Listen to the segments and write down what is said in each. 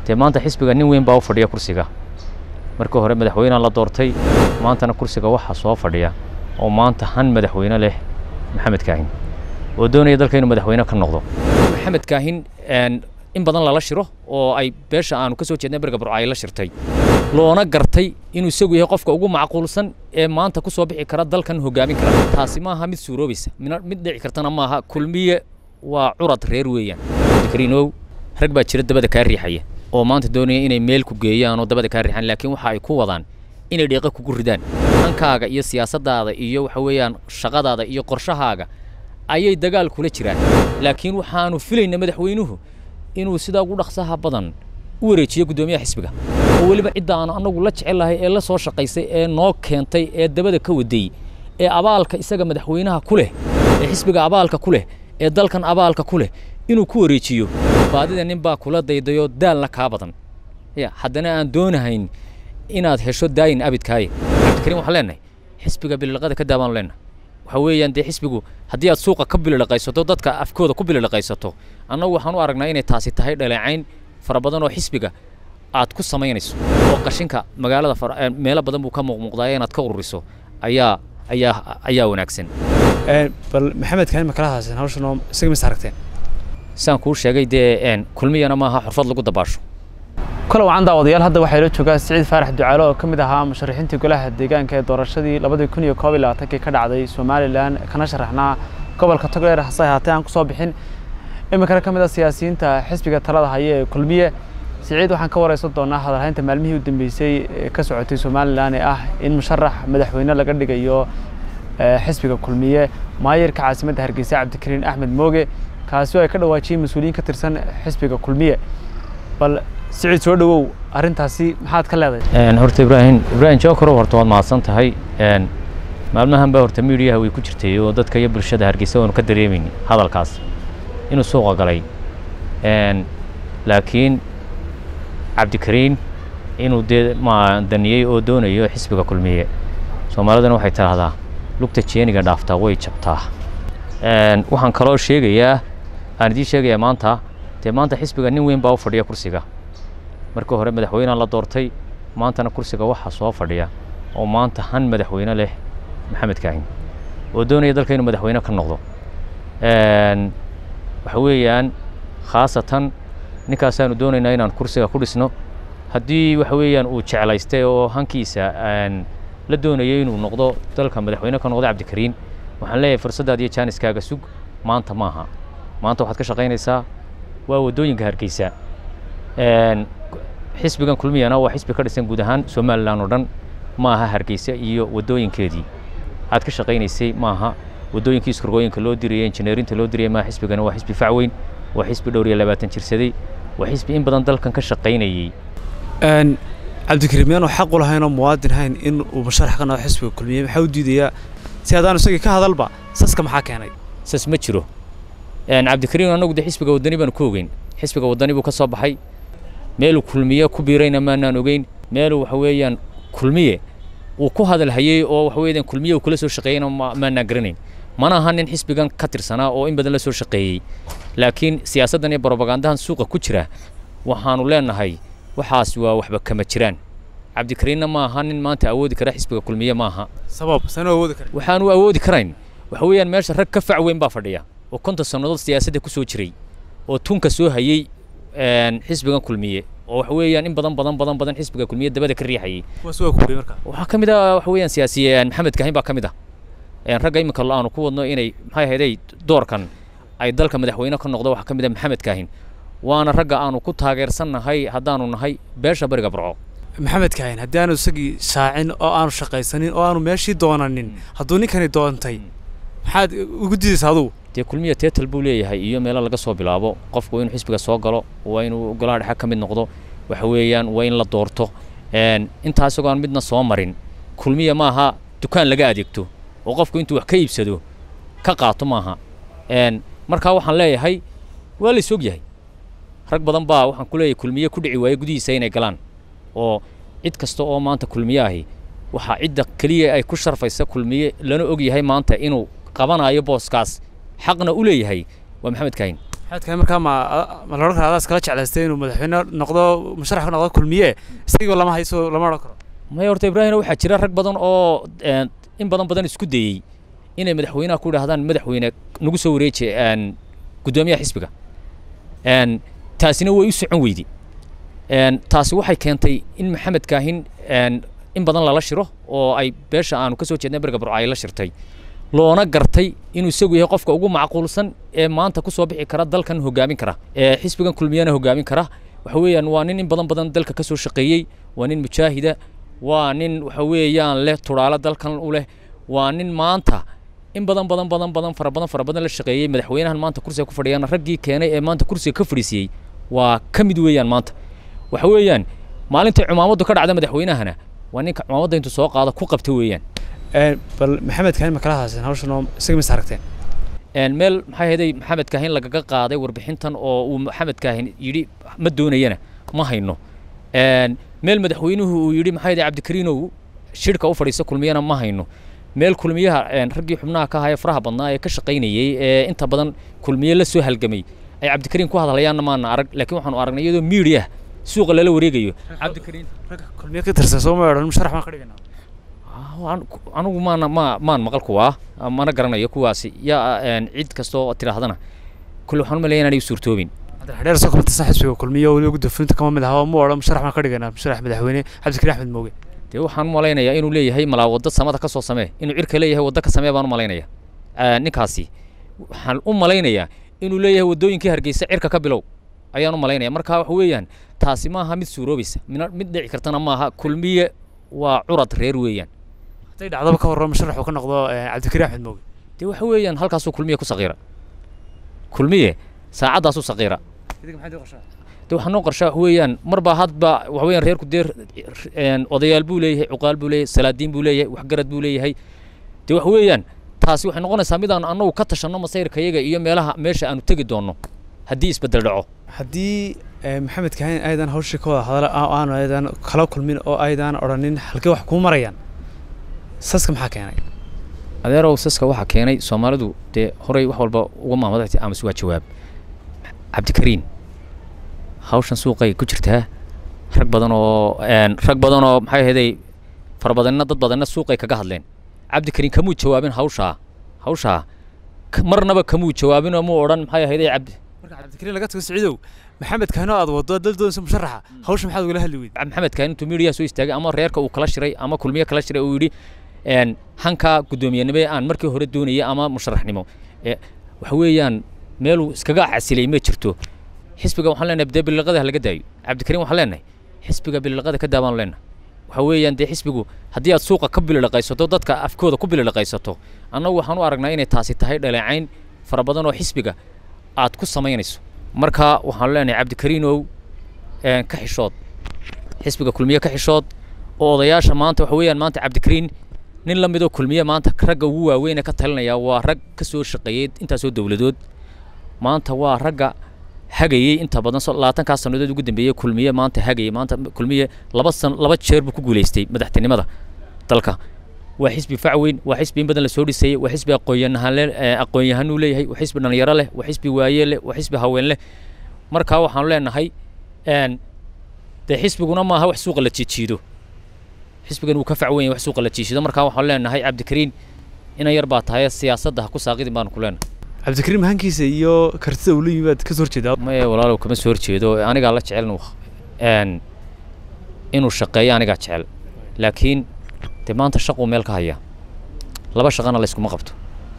dee maanta xisbiga nin weyn baa u fadhiya kursiga markii hore madaxweynaha la doortay maantana kursiga waxa soo fadhiya oo maanta han madaxweyne leh maxamed kaahin oo doonaya dalka inuu madaxweyne ka noqdo maxamed kaahin in badan lala shiro oo ay beesha aanu ka soo jeednay bariga burco ay la shirtay loona gartay inuu isagu yahay qofka ugu macquulsan ee maanta ku soo bixi kara dalkan hogaamin kara taasi maaha mid suuroobaysa mid dhici kartana maaha kulmiye waa curad reer weeyaan dikrinow rag baa jira dabada ka riixaya oo maanta doonaya inay meel ku geeyaan oo dabada ka riixan laakiin waxa ay ku wadaan inay dhiiqa kugu ridaan hankaaga iyo siyaasadaada iyo waxa weeyaan shaqadaada iyo qorshahaaga ayay dagaal kula jiraan laakiin waxaanu filaynaa madaxweynuhu inuu sida ugu dhaqsaha badan u wareejiyo gudoomiyaha xisbiga oo waliba cid aan anagu la jecelahay ee la soo shaqaysay ee noo keentay ee dabada ka waday ee abaalka isaga madaxweynaha ku leh ee xisbiga abaalka ku leh ee dalkan abaalka ku leh inuu ku wareejiyo baadida nin baa kula daydayo daalna ka badan haddana aan doonahayn inaad hesho daayin abidkaaye cabdikariin waxaan leenahay xisbiga bililaqada ka daabaan leenahay waxa weeyaan dee xisbigu haddii aad suuqa ka bililaqaysato dadka afkooda ku bililaqaysato annagu waxaan u aragnaa inay taasi tahay dhaleecayn fara badan oo xisbiga aad ku samaynayso oo qashinka magaalada meelo badan buu ka muuqmuuqdaa inaad ka ururiso ayaa wanaagsan bal maxamed kaahin ma kala hadaseen hawshan oo isaga mis aragteen saan kuu sheegay dee kulmiyana maaha xurfad lagu dabaasho kala wacan daawadayaal hadda waxay la joogaa Siciid Faarax Ducaalo oo kamid ahaa musharaxiintii golaha deegaanka ee doorashadii 2021 ka dhacday Soomaaliland kana sharaxnaa gobolka Togdheer hase haatee aan ku soo bixin imika kamid ah siyaasiyiinta xisbiga talada haya ee kulmiye Siciid waxaan ka wareysan doonaa hadalhaynta maalmihii u dambeysay ka socotay Soomaaliland ee ah in musharax madaxweyne laga dhigayo xisbiga kulmiye maayirka caasimadda Hargeysa Cabdikariin Axmed Mooge kaasi oo ay ka dhawaajiyeen mas'uuliyiin ka tirsan xisbiga kulmiye bal Siciid soo dhawow arintaasi maxaad ka leedahay horta Ibrahim Jookaro horta waad mahadsan tahay maalmahan baa horta media way ku jirtay oo dadka iyo bulshada Hargeysa oo ka dareemayni hadalkaas inuu suuqa galay laakiin Cabdikariin inuu ma daniyay oo doonayo xisbiga kulmiye Soomaalidana waxay tiraahdaa lugta jeeniga dhaaftaa way jabtaa waxaan kaloo sheegayaa aan idin sheegayaa maanta xisbiga nin weyn baa u fadhiya kursiga markii hore madaxweynaha la doortay maantana kursiga waxa soo fadhiya oo maanta han madaxweyne leh maxamed kaahin oo doonaya dalka inuu madaxweyne ka noqdo waxa weeyaan khaasatan ninkaasaan doonaynaa inaan kursiga ku dhisno haddii waxa weeyaan uu jeclaystay oo hankiisa la doonayay inuu noqdo dalka madaxweyne ka noqdo Cabdikariin waxaan leeyahay fursadaad iyo jaaniskaaga sug maanta maaha maanta waxaad ka shaqaynaysaa waa wadooyinka Hargeysa xisbigan kulmiyana waa xisbi ka dhisan guud ahaan Soomaaliland oo dhan maaha Hargeysa iyo wadooyinkeedii aad ka shaqaynaysay maaha wadooyinkii iskurgooyinka loo diriyay injineerinta loo diriyay ma xisbigana waa xisbi facweyn waa xisbi dhowr iyo 20 jirsaday waa xisbi in badan dalkan ka shaqaynayay Cabdikariin oo xaq u lahayn oo muwaadin hayn in uu musharax ka noqdo xisbiga kulmiye waxa uu diidayaa si hadaan isaga ka hadalba saska maxaa keenay sas ma jiro Cabdikariin anagu de xisbiga wadani baan ku ogeyn xisbiga wadani buu ka soo baxay meel kulmiye ku biirayna ma aanan ogeyn meel waxa weeyaan kulmiye uu ku hadal hayay oo waxa weeyaan kulmiye uu kula soo shaqeeyay ma aanan garanayn mana ahan in xisbigan ka tirsanaa oo in badan la soo shaqeeyay laakiin siyaasadan iyo propagandahan suuqa ku jira waxaanu leenahay waxaas waa waxba kama jiraan Cabdikariinna ma ahan in maanta awoodi kara xisbiga kulmiye ma aha sabab sano awoodi kara waxaanu awoodi karayn waxa weeyaan meesha rag ka facweyn baa fadhiya oo konta sanadood siyaasadda ku soo jiray oo tunka soo hayay xisbigan kulmiye oo waxa weeyaan in badan xisbiga kulmiye dabada ka riixayay soo ku markaa waxa kamid ah waxa weeyaan siyaasiyiin maxamed kaahin baa kamid ah ragga imika aanu ku wadno inay maxay ahayd doorkan ay dalka madaxweyne ka noqdo waxa kamid ah maxamed kaahin waana ragga aanu ku taageersanahay hadaanu nahay beesha bariga burco maxamed kaahin haddii aanu isagii shaacin oo aanu shaqaysanin oo aanu meeshii doonanin hadduu ninkani doontay maxaad ugu diidaysaa adigu dee kulmiye teetal buu leeyahay iyo meelo laga soo bilaabo qofku inuu xisbiga soo galo waa inuu golaha dhexe ka mid noqdo waxa weeyaan waa in la doorto intaas oo aan midna soo marin kulmiye maaha dukaan laga adeegto oo qofku intuu wax ka iibsado ka qaato maaha marka waxaan leeyahay waa la soo yahay rag badan baa waxaan ku leeyahay kulmiye ku dhici waayay gudihiisa inay galaan oo cid kasta oo maanta kulmiye ahi waxa cidda kaliya ay ku sharfaysa kulmiye lana og yahay maanta inuu qabanayo booskaas حقنا أولي هاي ومحمد كاين maxamed kaahin markaa ma la odhan karo adaas kala jeclaystay inuu madaxweyne noqdo musharax ka noqdo kulmiye isagoo lama hayso lama odhan karo maya horta ibraahim waxaa jira rag badan oo in badan isku dayey inay madaxweynaha ku yidhaahdaan madaxweyne nagu soo wareeji guddoomiyaha xisbiga taasina way u socon weydi taasi waxay keentay in maxamed kaahin in badan lala shiro oo ay beesha aanu ka soo jeednay bariga burco ay la shirtay loona gartay inuu isagu yahay qofka ugu macquulsan ee maanta ku soo bixi kara dalkan hogaamin kara xisbigan kulmiyana hogaamin kara waxa weeyaan waa nin in badan dalka ka soo shaqeeyey waa nin mujaahida waa nin waxa weeyaan leh turaalo dalkan u leh waa nin maanta in badan fara badan la shaqeeyey madaxweynahan maanta kursiga ku fadhiyana raggii keenay ee maanta kursiga ka fadhiisiyey waa ka mid weeyaan maanta waxa weeyaan maalintii cumaamaddu ka dhacda madaxweynahana waa ninka cumaamadda intuu soo qaado ku qabta weeyaan bal maxamed kaahin ma kala hadaseen hawshan oo isaga mis aragteen meel maxay ahayd maxamed kaahin lagaga qaaday warbixintan oo uu maxamed kaahin yidhi ma doonayana ma hayno meel madaxweynuhu uu yidhi maxay ahayd cabdikariinow shirka u fadhiista kulmiyana ma hayno meel kulmiyaha raggii xubnaha ka haya faraha badnaa ee ka shaqaynayay ee inta badan kulmiye la soo halgamay ay cabdikariin ku hadlayaanna maana arag laakiin waxaanu aragnay iyadoo media suuqa lala wareegayo cabdikariin ragga kulmiye ka tirsan soo ma odhan musharax ma ka dhiganaa anigu maan maqal kuwaa mana garanayo kuwaasi yaa cid kastoo tidhaahdana kulle waxaan u maleeyaa inaanay u suurtoobin xadheer soo kuma tirsan xisbiga kulmiye oo weliba gudoofinta kama mid aha ma odhan musharax ma ka dhiganaa musharax madaxweyne cabdikariin axmed mooge dee waxaan u malaynayaa inuu leeyahay malaa wadda samada ka soo samee inuu cirka leeyahay wadda ka samee baan u malaynayaa ninkaasi waxaan u malaynayaa inuu leeyahay waddooyinkii hargeysa cirka ka bilow ayaan u malaynaya marka waxa weeyaan taasi maaha mid suuroobaysa mid dhici kartana maaha kulmiye waa curad reer weeyaan hadday dhacdaba ka warramo musharax uu ka noqdo cabdikariin axmed mooge dee waxa weeyaan halkaasuu kulmiye ku saqiira kulmiye saacaddaasuu saqiira idiga maxaad ii qorshaa de waxaa noo qorshaa wax weeyaan marba hadba waxa weeyaan reerku dee odayaal buu leeyahay cuqaal buu leeyahay salaadiin buu leeyahay waxgarad buu leeyahay dee waxa weeyaan taasi waxay noqonaysaa midaan annagu ka tashanno masayrkayaga iyo meesha aanu tegi doonno haddii isbeddel dhaco haddii maxamed kaahin aydan hawshii ka wada hadala aanu aydan kala kulmin oo aydan odhanin halkee wax kuu marayaan saska maxaa keenay adeerow saska waxaa keenay soomaalidu dee horey wax walba uga maamadayti amase waa jawaab cabdikariin hawshan suuqay ku jirtaa rag badan oo maxay ahayd fara badanna dad badanna suuqay kaga hadleen cabdikariin kamuu jawaabin hawshaa marnaba kamuu jawaabin oo muu odhan maxay ahayd marka cabdikariin laga tago siciidow maxamed kaahin oo aad wado dal doonaysa musharaxa hawsha maxaad ugala hadli weyday maxamed kaahin intuu media soo istaagay ama reerka uu kala shiray ama kulmiye kala shiray uu yidhi hanka guddoomiyenimo aan markii hore doonayay ama musharaxnimo waxa weeyaan meeluu iskaga casilay ma jirto xisbiga waxaan leenahay dee bililaqada ha laga daayo cabdikariin waxaan leenahay xisbiga bililaqada ka daa baanu leenahay waxa weeyaan dee xisbigu haddii aad suuqa ka bililaqaysato dadka afkooda ku bililaqaysato annagu waxaan u aragnaa inay taasi tahay dhaleecayn fara badan oo xisbiga aad ku samaynayso marka waxaan leenahay cabdikariinow ka xishood xisbiga kulmiye ka xishood oo odayaasha maanta waxa weeyaan maanta cabdikariin nin la midoo kulmiye maanta ragga ugu waaweyn ee ka talinaya waa rag ka soo shaqeeyey intaasoo dowladood maanta waa ragga hagayey inta badan 20 sanadood ugu dambeeyay kulmiye maanta hagayey maanta kulmiye laba jeer buu ku guuleystay madaxtinimada dalka waa xisbi facweyn waa xisbi in badan la soo dhisay waa xisbi aqoon-yahan uu leeyahay waa xisbi dhalinyaro leh waa xisbi waaye leh waa xisbi haween leh marka waxaan leenahay dee xisbiguna maaha wax suuqa la jiijiido xisbigan uu ka facweyn wax suuqa la jiijiido marka waxaan leenahay cabdikariin ina yar baa tahay siyaasadda ha ku saaqidin baan ku leenahay cabdikariin mahankiisa iyo kartida uu leeyahay baad ka soo horjeedaa maya walaalow kama soo horjeedo anigaa la jecel inuu shaqeeyo anigaa jecel laakiin dee maanta shaquu meel ka haya laba shaqana la iskuma qabto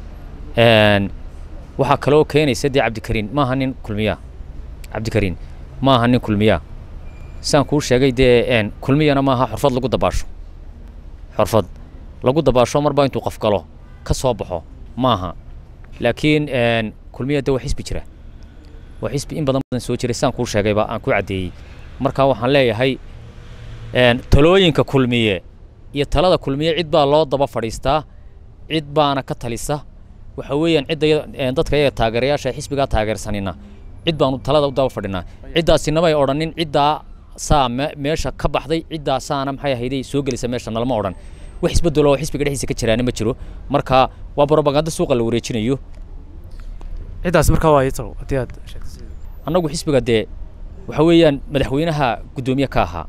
waxaa kaloo keenaysa dee cabdikariin maaha nin kulmiyaa cabdikariin maaha nin kulmiyaa saan kuu sheegay dee kulmiyana maaha xurfad lagu dabaasho xurfad lagu dabaasho marba intuu qof galo ka soo baxo maaha laakiin kulmiya de waa xisbi jira waa xisbi in badan soo jiray saan kuu sheegayba aan ku caddeeyey marka waxaan leeyahay talooyinka kulmiye iyo talada kulmiye cid baa loo daba fadhiistaa cid baana ka talisa waxa weeyaan dadka iyaga taageerayaasha xisbigaa taageersanina cid baanu talada u daba fadhinaa ciddaasina odhanin ciddaa saa meesha ka baxday ciddaa saana maxay ahayday soo gelisa meesha nalama odhan wax isbedelo oo xisbiga dhexdiisa ka jiraana ma jiro marka waa propaganda suuqa la wareejinayo cidaas markaa waa yitro hadii aad sheegtay annagu xisbiga dee waxa weeyaan madaxweynaha gudoomiye ka ahaa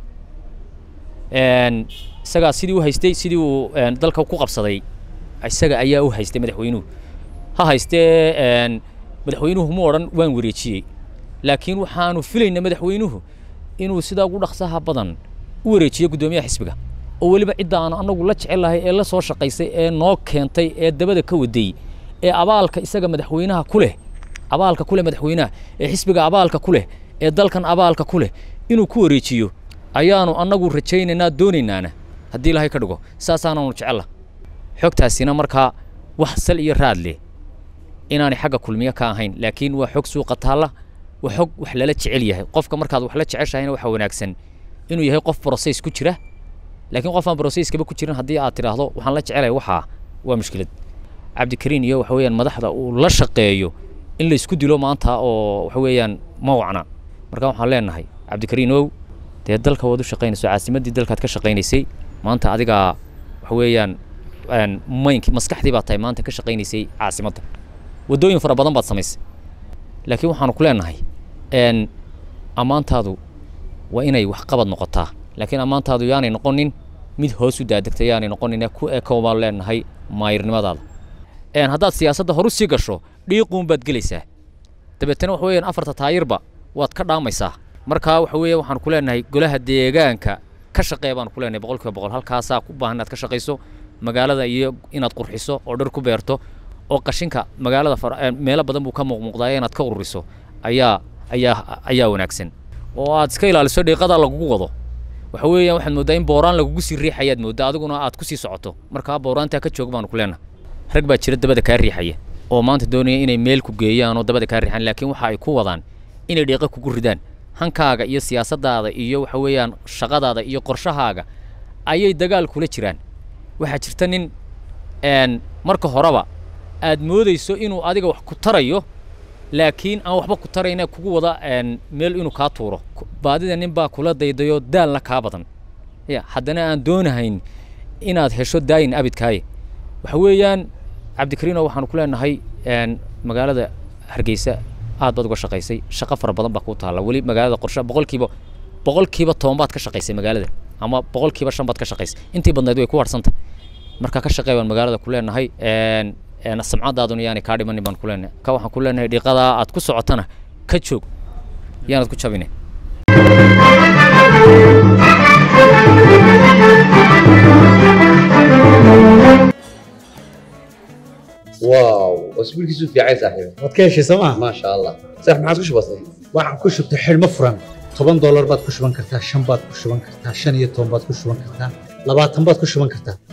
isaga sidii uu haystay sidii uu dalka ku qabsaday isaga ayaa u haystay madaxweynuhu ha haystee madaxweynuhu ma oran waan wareejiyay laakiin waxaanu filaynaa madaxweynuhu inuu sida ugu dhaqsaha badan u wareejiyo gudoomiyaha xisbiga oo waliba cid aan anagu la jecelahay ee la soo shaqaysay ee noo keentay ee dabada ka waday ee abaalka isaga madaxweynaha ku leh abaalka ku leh madaxweynaha ee xisbiga abaalka ku leh ee dalkan abaalka ku leh inuu ku wareejiyo ayaanu anagu rajaynaynaa doonaynaa haddii ilaahay ka dhigo saasaanu jecelahay xogtaasina markaa wax sal iyo raad leh inaanay xagga kulmiye ka ahayn laakiin waa xog suuqa taala waa xog wax lala jecel yahay qofka markaad wax la jeceshahayna waxa wanaagsan inuu yahay qof process ku jira laakiin qof aan process kaba ku jirin haddii aad tiraahdo waxaan la jecelahay waxa waa mushkilad cabdikariin iyo waxa weeyaan madaxda uu la shaqeeyo in la isku dilo maanta oo waxa weeyaan ma wacna marka waxaan leenahay cabdikariinow dee dalka wadu shaqeynayso caasimadii dalkaad ka shaqeynaysay maanta adiga waxa weeyaan maskaxdii baa tahay maanta ka shaqeynaysay caasimadda wadooyin fara badan baad samaysay laakiin waxaanu ku leenahay ammaantaadu waa inay wax qabad noqotaa laakiin ammaantaadu yaanay noqonin mid hoos u daadegtay yaanay noqonin ku ekowbaan leenahay maayirnimadaada haddaad siyaasadda horu sii gasho dhiiquun baad gelaysaa dabeetana waxa weeyaan afarta taayirba waad ka dhaamaysaa markaa waxa weeye waxaan ku leenahay golaha deegaanka ka shaqeey baan ku leenahay 100% halkaasaa ku baahan inaad ka shaqeyso magaalada iyo inaad qurxiso oo dhar ku beerto oo qashinka magaalada meelo badan buu ka muuqdaa inaad ka ururiso ayaa wanaagsan oo aad iska ilaaliso dhiiqada lagu wado waxa weeyaan waxaad moodaa in booraan lagu sii riixayaad moodaa adiguna aad ku sii socoto markaa booraanta ka joog baan ku leenahay rag baa jira dabada ka riixaya oo maanta doonaya inay meel ku geeyaan oo dabada ka riixan laakiin waxa ay ku wadaan inay dhiiqa kugu ridaan hankaaga iyo siyaasadaada iyo waxa weeyaan shaqadaada iyo qorshahaaga ayay dagaal kula jiraan waxa jirta nin marka horeba aad moodayso inuu adiga wax ku tarayo laakiin aan waxba ku tarayna kugu wada meel inuu ka tuuro baadida nin baa kula daydayo daal la ka badan haddana aan doonahayn inaad hesho daayin abidkaaye waxa weeyaan cabdikariin waxaan ku leenahay magaalada Hargeysa aad baad uga shaqaysay shaqo fara badan baa ku taala wali magaalada qorshe boqolkiiba 10 baad ka shaqaysay magaalada ama boqolkiiba 5 baad ka shaqaysay intii badneed way ku warsantay marka ka shaqeeyaan magaalada ku leenahay samcadaaduna yaani ka dhiman baan ku leenahay ka waxaan ku leenahay dhiiqada aad ku socotana ka joog yaanad ku jabine واو اسبوع كيسو في عايز صاحبي wadkeeshi Soomaa ما شاء الله صح ما عادش بسيط waxaan ku shubtay xilmo furan $10 baad ku shuban kartaa 5 baad ku shuban kartaa 5 iyo 10 baad ku shuban kartaa 20 baad ku shuban kartaa